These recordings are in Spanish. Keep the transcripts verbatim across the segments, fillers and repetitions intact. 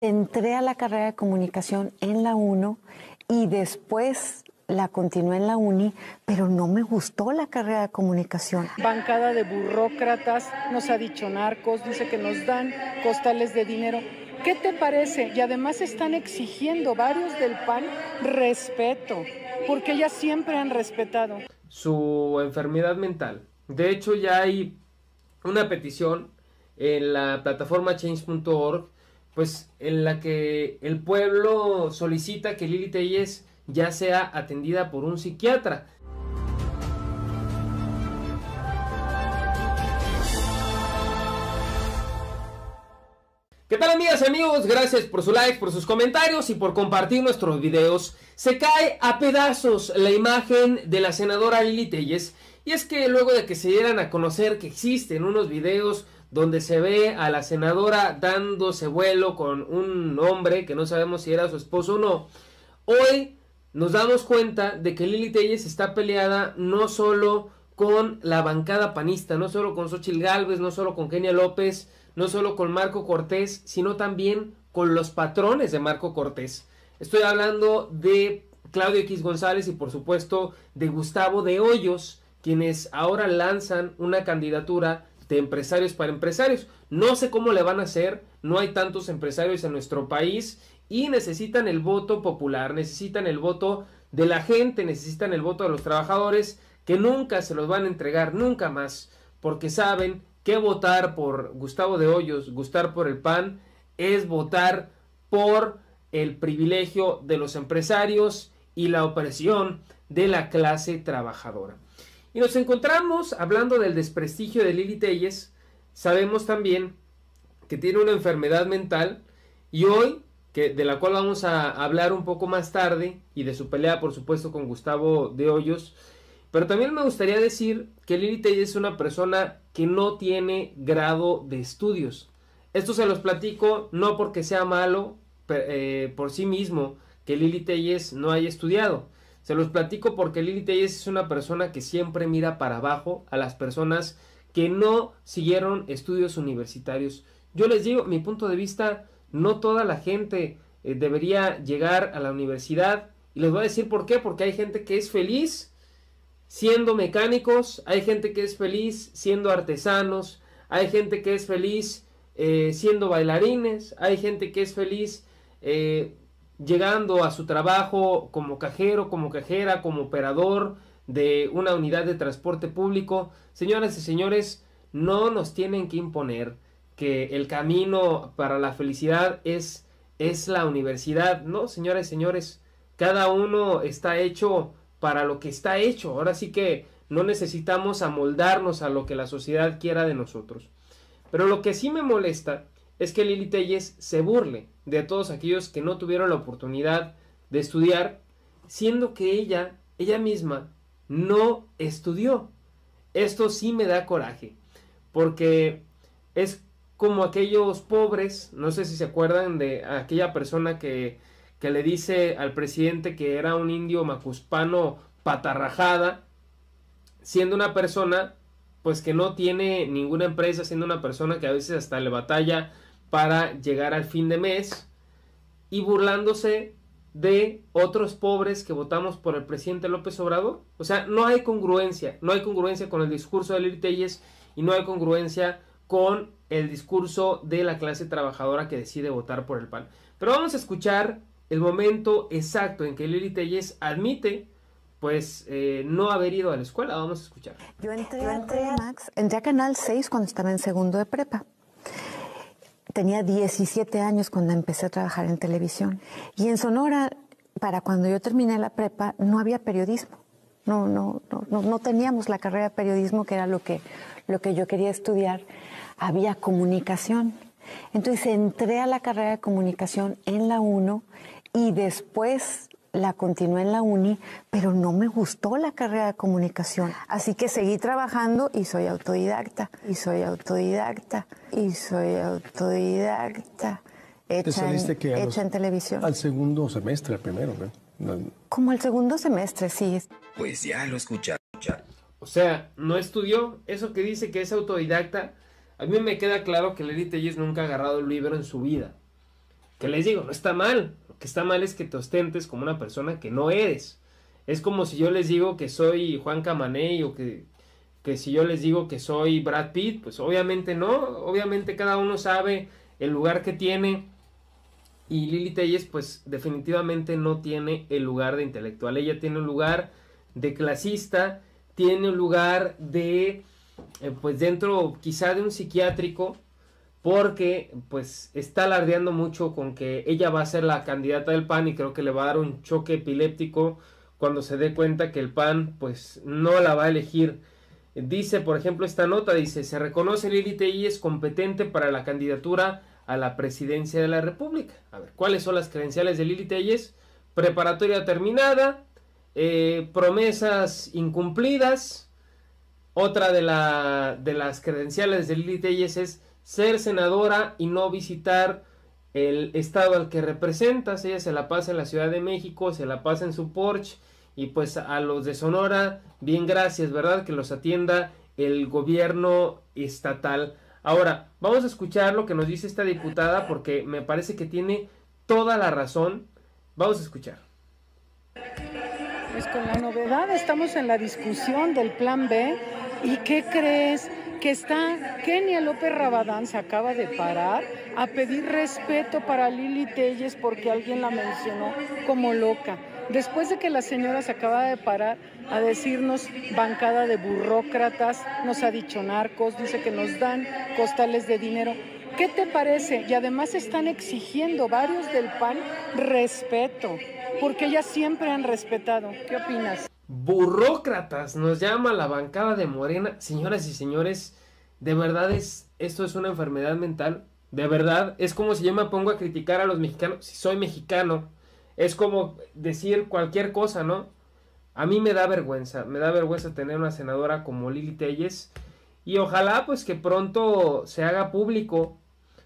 Entré a la carrera de comunicación en la UNO y después la continué en la uni, pero no me gustó la carrera de comunicación. Bancada de burócratas, nos ha dicho narcos, dice que nos dan costales de dinero. ¿Qué te parece? Y además están exigiendo varios del P A N respeto, porque ellas siempre han respetado su enfermedad mental. De hecho, ya hay una petición en la plataforma change punto org, pues en la que el pueblo solicita que Lili Téllez ya sea atendida por un psiquiatra. ¿Qué tal, amigas y amigos? Gracias por su like, por sus comentarios y por compartir nuestros videos. Se cae a pedazos la imagen de la senadora Lili Téllez, y es que luego de que se dieran a conocer que existen unos videos donde se ve a la senadora dándose vuelo con un hombre que no sabemos si era su esposo o no, hoy nos damos cuenta de que Lili Téllez está peleada no solo con la bancada panista, no solo con Xóchitl Gálvez, no solo con Kenia López, no solo con Marco Cortés, sino también con los patrones de Marco Cortés. Estoy hablando de Claudio X González y por supuesto de Gustavo de Hoyos, quienes ahora lanzan una candidatura de empresarios para empresarios. No sé cómo le van a hacer, no hay tantos empresarios en nuestro país y necesitan el voto popular, necesitan el voto de la gente, necesitan el voto de los trabajadores, que nunca se los van a entregar, nunca más, porque saben que votar por Gustavo de Hoyos, votar por el P A N, es votar por el privilegio de los empresarios y la opresión de la clase trabajadora. Y nos encontramos hablando del desprestigio de Lili Téllez. Sabemos también que tiene una enfermedad mental y hoy, que, de la cual vamos a hablar un poco más tarde, y de su pelea por supuesto con Gustavo de Hoyos, pero también me gustaría decir que Lili Téllez es una persona que no tiene grado de estudios. Esto se los platico no porque sea malo eh, por sí mismo que Lili Téllez no haya estudiado. Se los platico porque Lili Téllez es una persona que siempre mira para abajo a las personas que no siguieron estudios universitarios. Yo les digo, mi punto de vista, no toda la gente eh, debería llegar a la universidad. Y les voy a decir por qué, porque hay gente que es feliz siendo mecánicos, hay gente que es feliz siendo artesanos, hay gente que es feliz eh, siendo bailarines, hay gente que es feliz eh, llegando a su trabajo como cajero, como cajera, como operador de una unidad de transporte público. Señoras y señores, no nos tienen que imponer que el camino para la felicidad es, es la universidad. No, señoras y señores, cada uno está hecho para lo que está hecho. Ahora sí que no necesitamos amoldarnos a lo que la sociedad quiera de nosotros. Pero lo que sí me molesta es que Lili Téllez se burle de todos aquellos que no tuvieron la oportunidad de estudiar, siendo que ella, ella misma, no estudió. Esto sí me da coraje, porque es como aquellos pobres, no sé si se acuerdan de aquella persona que, que le dice al presidente que era un indio macuspano patarrajada, siendo una persona pues que no tiene ninguna empresa, siendo una persona que a veces hasta le batalla para llegar al fin de mes, y burlándose de otros pobres que votamos por el presidente López Obrador. O sea, no hay congruencia, no hay congruencia con el discurso de Lili Téllez y no hay congruencia con el discurso de la clase trabajadora que decide votar por el P A N. Pero vamos a escuchar el momento exacto en que Lili Téllez admite pues eh, no haber ido a la escuela. Vamos a escuchar. Yo entré, Yo entré a Max, entré a Canal seis cuando estaba en segundo de prepa. Tenía diecisiete años cuando empecé a trabajar en televisión. Y en Sonora, para cuando yo terminé la prepa, no había periodismo. No, no, no, no teníamos la carrera de periodismo, que era lo que, lo que yo quería estudiar. Había comunicación. Entonces entré a la carrera de comunicación en la UNO y después la continué en la uni, pero no me gustó la carrera de comunicación. Así que seguí trabajando y soy autodidacta, y soy autodidacta, y soy autodidacta. Hecha, ¿Te saliste en, que a hecha los, en televisión. Al segundo semestre, al primero, ¿no? No. Como el segundo semestre, sí. Pues ya lo escucharon. O sea, no estudió. Eso que dice que es autodidacta, a mí me queda claro que Lili Téllez nunca ha agarrado el libro en su vida. ¿qué les digo? No está mal. Lo que está mal es que te ostentes como una persona que no eres. Es como si yo les digo que soy Juan Camaney o que, que si yo les digo que soy Brad Pitt, pues obviamente no. Obviamente cada uno sabe el lugar que tiene. Y Lili Téllez pues definitivamente no tiene el lugar de intelectual. Ella tiene un lugar de clasista, tiene un lugar de, eh, pues dentro quizá de un psiquiátrico, porque pues está alardeando mucho con que ella va a ser la candidata del P A N y creo que le va a dar un choque epiléptico cuando se dé cuenta que el P A N pues no la va a elegir. Dice, por ejemplo, esta nota, dice, se reconoce Lili Téllez competente para la candidatura a la presidencia de la República. A ver, ¿cuáles son las credenciales de Lili Téllez? Preparatoria terminada, eh, promesas incumplidas. Otra de, la, de las credenciales de Lili Téllez es ser senadora y no visitar el estado al que representas. Ella se la pasa en la Ciudad de México, se la pasa en su Porsche, y pues a los de Sonora, bien gracias, ¿verdad? Que los atienda el gobierno estatal. Ahora, vamos a escuchar lo que nos dice esta diputada porque me parece que tiene toda la razón. Vamos a escuchar. Pues con la novedad estamos en la discusión del plan B. ¿Y qué crees? Que está Kenia López Rabadán, se acaba de parar a pedir respeto para Lili Téllez porque alguien la mencionó como loca. Después de que la señora se acaba de parar a decirnos bancada de burócratas, nos ha dicho narcos, dice que nos dan costales de dinero. ¿Qué te parece? Y además están exigiendo varios del P A N respeto, porque ellas siempre han respetado. ¿Qué opinas? Burócratas, nos llama la bancada de Morena. Señoras y señores, de verdad es, esto es una enfermedad mental. De verdad, es como si yo me pongo a criticar a los mexicanos. Si soy mexicano, es como decir cualquier cosa, ¿no? A mí me da vergüenza, me da vergüenza tener una senadora como Lili Téllez. Y ojalá pues que pronto se haga público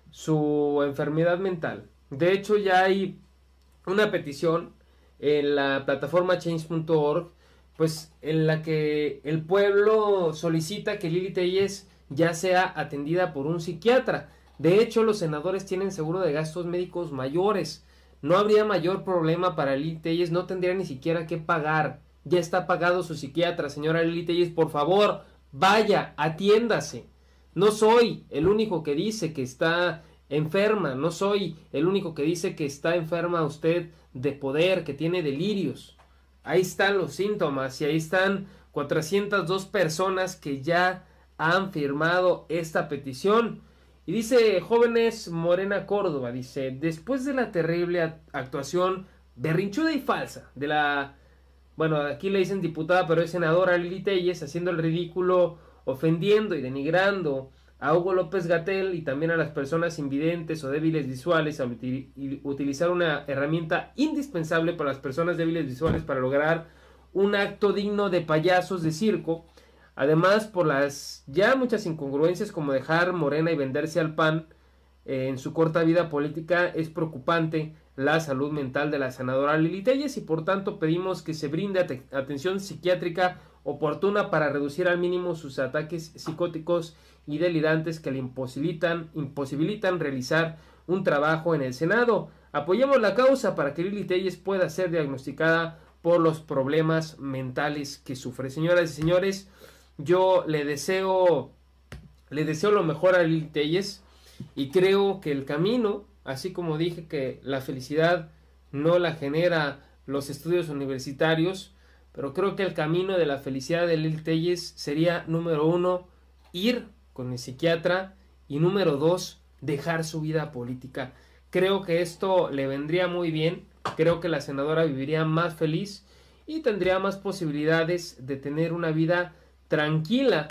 su enfermedad mental. De hecho ya hay una petición en la plataforma change punto org, pues en la que el pueblo solicita que Lili Téllez ya sea atendida por un psiquiatra. De hecho, los senadores tienen seguro de gastos médicos mayores. No habría mayor problema para Lili Téllez, no tendría ni siquiera que pagar. Ya está pagado su psiquiatra, señora Lili Téllez, por favor, vaya, atiéndase. No soy el único que dice que está enferma, no soy el único que dice que está enferma usted de poder, que tiene delirios. Ahí están los síntomas y ahí están cuatrocientas dos personas que ya han firmado esta petición. Y dice Jóvenes Morena Córdoba, dice, después de la terrible actuación berrinchuda y falsa de la, bueno, aquí le dicen diputada, pero es senadora Lili Téllez, haciendo el ridículo, ofendiendo y denigrando a Hugo López-Gatell y también a las personas invidentes o débiles visuales, al util utilizar una herramienta indispensable para las personas débiles visuales para lograr un acto digno de payasos de circo. Además, por las ya muchas incongruencias como dejar Morena y venderse al P A N eh, en su corta vida política, es preocupante la salud mental de la senadora Lili Téllez y por tanto pedimos que se brinde at atención psiquiátrica oportuna para reducir al mínimo sus ataques psicóticos y delirantes que le imposibilitan, imposibilitan realizar un trabajo en el Senado. Apoyemos la causa para que Lili Téllez pueda ser diagnosticada por los problemas mentales que sufre. Señoras y señores, yo le deseo, le deseo lo mejor a Lili Téllez y creo que el camino, así como dije que la felicidad no la genera los estudios universitarios, pero creo que el camino de la felicidad de Lili Téllez sería, número uno, ir con el psiquiatra y número dos, dejar su vida política. Creo que esto le vendría muy bien, creo que la senadora viviría más feliz y tendría más posibilidades de tener una vida tranquila,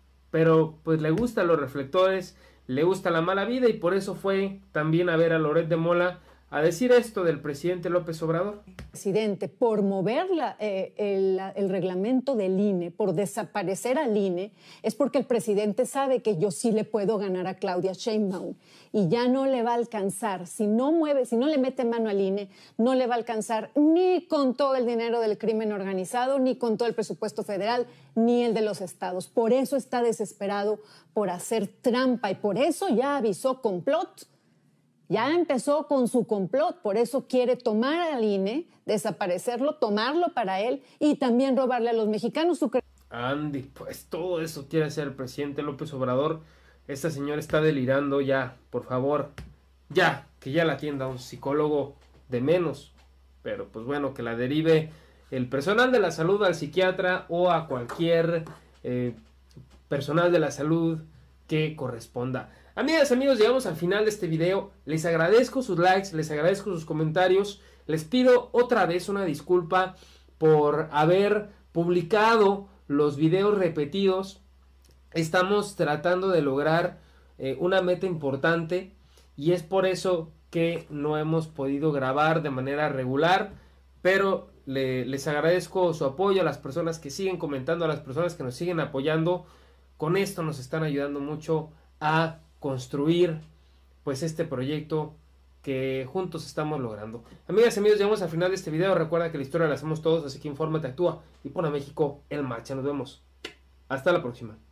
pero pues le gustan los reflectores, le gusta la mala vida y por eso fue también a ver a Loret de Mola a decir esto del presidente López Obrador. Presidente, por mover la, eh, el, el reglamento del I N E, por desaparecer al I N E, es porque el presidente sabe que yo sí le puedo ganar a Claudia Sheinbaum y ya no le va a alcanzar. Si no mueve, si no le mete mano al I N E, no le va a alcanzar ni con todo el dinero del crimen organizado, ni con todo el presupuesto federal, ni el de los estados. Por eso está desesperado por hacer trampa y por eso ya avisó complot Ya empezó con su complot, por eso quiere tomar al I N E, desaparecerlo, tomarlo para él y también robarle a los mexicanos su... Andy, pues todo eso quiere hacer el presidente López Obrador. Esta señora está delirando ya, por favor, ya, que ya la atienda un psicólogo de menos. Pero pues bueno, que la derive el personal de la salud al psiquiatra o a cualquier eh, personal de la salud que corresponda. Amigas, amigos, llegamos al final de este video. Les agradezco sus likes, les agradezco sus comentarios. Les pido otra vez una disculpa por haber publicado los videos repetidos. Estamos tratando de lograr eh, una meta importante y es por eso que no hemos podido grabar de manera regular, pero le, les agradezco su apoyo a las personas que siguen comentando, a las personas que nos siguen apoyando. Con esto nos están ayudando mucho a construir pues este proyecto que juntos estamos logrando. Amigas y amigos, llegamos al final de este video. Recuerda que la historia la hacemos todos, así que infórmate, actúa y pon a México en marcha. Nos vemos. Hasta la próxima.